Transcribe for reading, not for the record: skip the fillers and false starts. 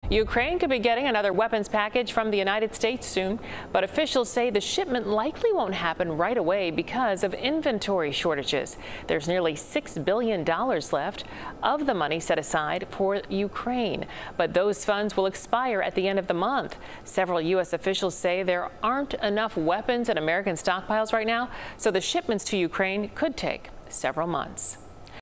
Ukraine could be getting another weapons package from the United States soon, but officials say the shipment likely won't happen right away because of inventory shortages. There's nearly $6 billion left of the money set aside for Ukraine, but those funds will expire at the end of the month. Several U.S. officials say there aren't enough weapons in American stockpiles right now, so the shipments to Ukraine could take several months.